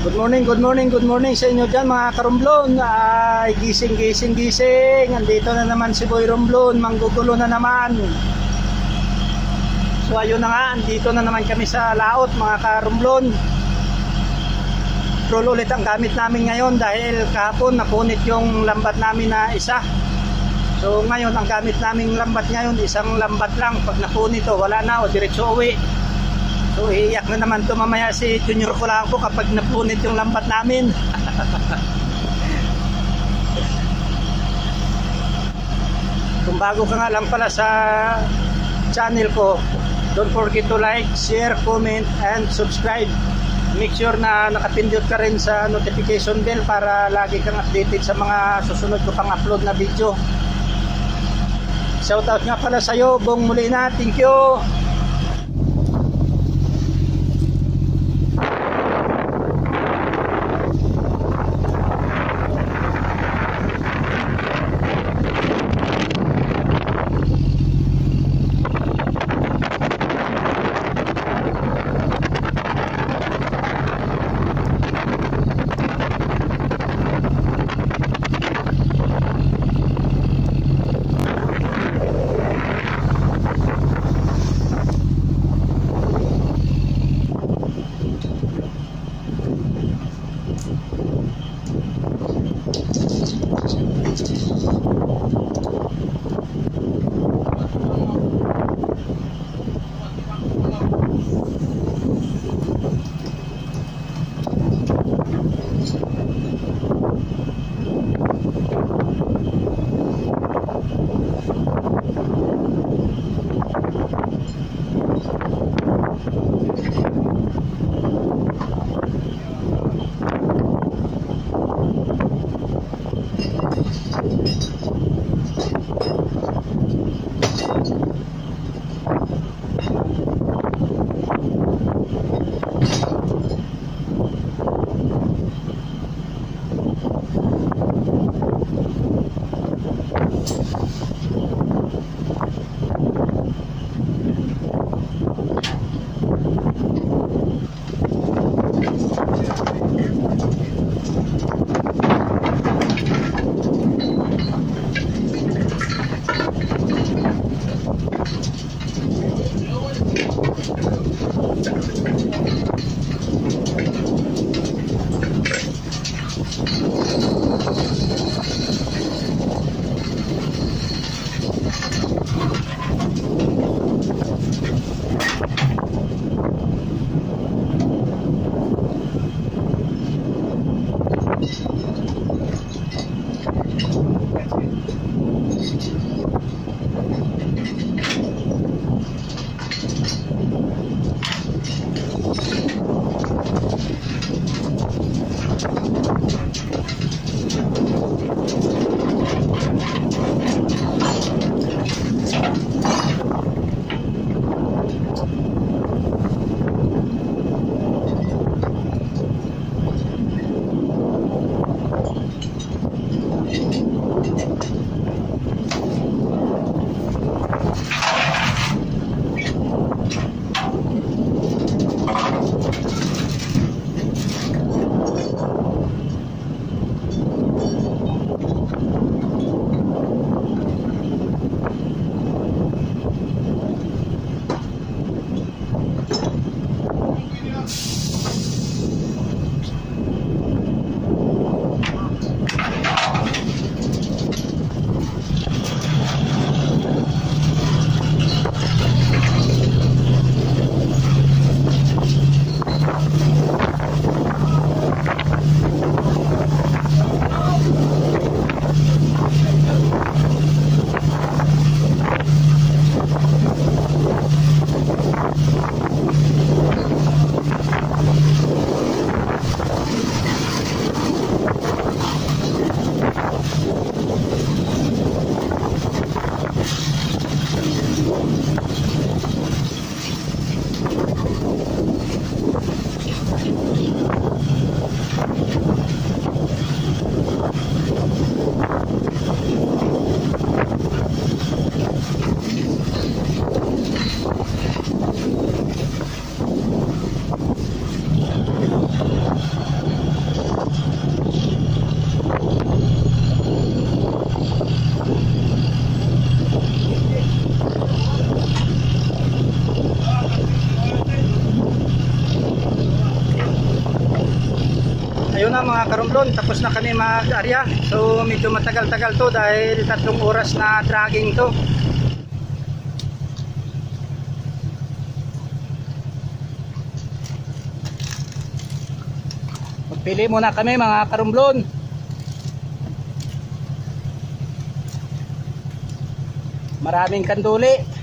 Good morning, good morning, good morning sa inyo dyan mga karumblon. Ay, gising, gising, gising. Andito na naman si Boy Romblon, manggugulo na naman. So ayun na nga, andito na naman kami sa laot mga karumblon. Roll ulit ang gamit namin ngayon dahil kahapon napunit yung lambat namin na isa. So ngayon ang gamit naming lambat ngayon, isang lambat lang. Pag napunit to, wala na o diretso uwi. So iiyak na naman to mamaya si Junior Kulango kapag napunit yung lambat namin. Kung bago ka nga lang pala sa channel ko, don't forget to like, share, comment, and subscribe. Make sure na nakapindot ka rin sa notification bell para lagi kang updated sa mga susunod ko pang upload na video. Shoutout nga pala sa'yo, Bong Molina. Thank you. Ayun na mga karumblon, tapos na kami mag-arya. So medyo matagal-tagal to dahil 3 oras na dragging to. Magpili muna kami mga karumblon. Maraming kanduli.